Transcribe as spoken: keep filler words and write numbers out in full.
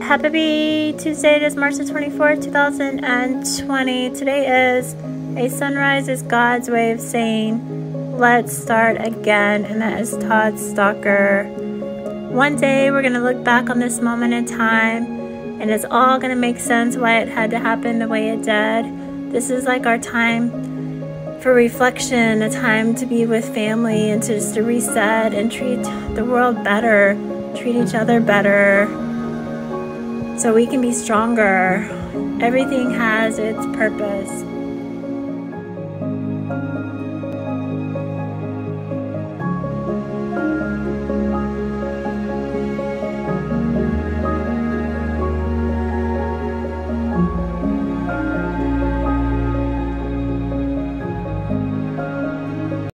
Happy Tuesday. It is March the twenty-fourth, two thousand twenty. Today is a sunrise is God's way of saying, let's start again. And that is Todd Stocker. One day we're going to look back on this moment in time and it's all going to make sense why it had to happen the way it did. This is like our time for reflection, a time to be with family and to just to reset and treat the world better, treat each other better, so we can be stronger. Everything has its purpose.